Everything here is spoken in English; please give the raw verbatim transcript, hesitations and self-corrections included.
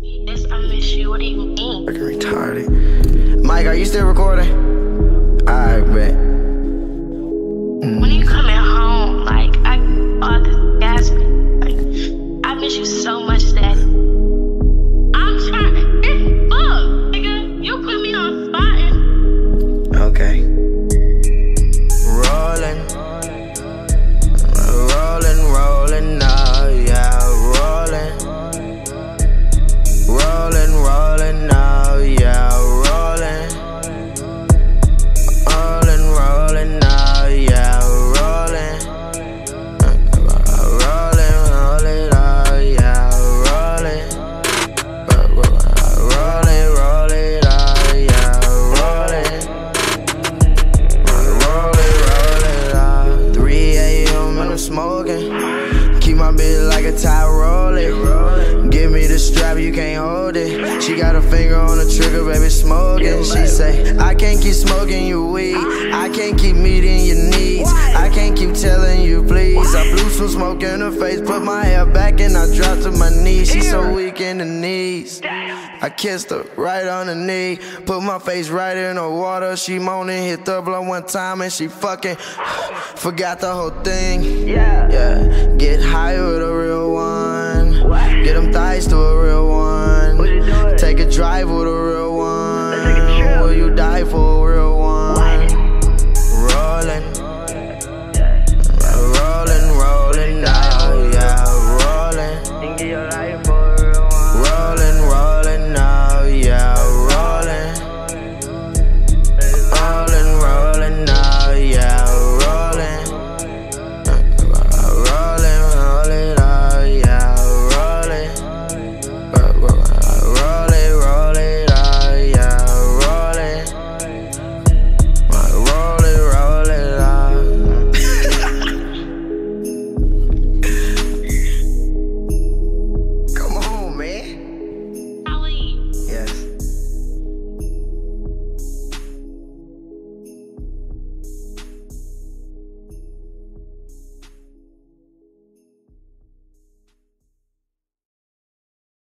Yes, I miss you. What do you mean? Fucking retarded. Mike, are you still recording? Alright, bet. Mm. When are you coming home? Like, I all this gas. Like, I miss you so much, Daddy. I'm trying. It's fuck, nigga. You put me on spot. Okay. Rolling. Rolling, rolling, now, yeah, rolling. Rolling, rolling, now, yeah, rolling. Rolling, rolling, now, yeah, rolling. Rolling, rolling, now, yeah, rolling. Rolling, rolling, now, yeah, rolling. Rolling, rolling, now. three A M and I'm smoking. Keep my bitch like a tie rolling. Give me the strap, you can't hold it. She got a finger on the trigger, baby, smoking. She say, I can't keep smoking you weed. I can't keep meeting your needs. I can't keep telling you please. I blew some smoke in her face, put my hair back and I dropped to my knees. She so weak in the knees. I kissed her right on the knee, put my face right in her water. She moaning, hit the blow one time and she fucking forgot the whole thing. Yeah, yeah. Get high with a real one. Get them thighs to a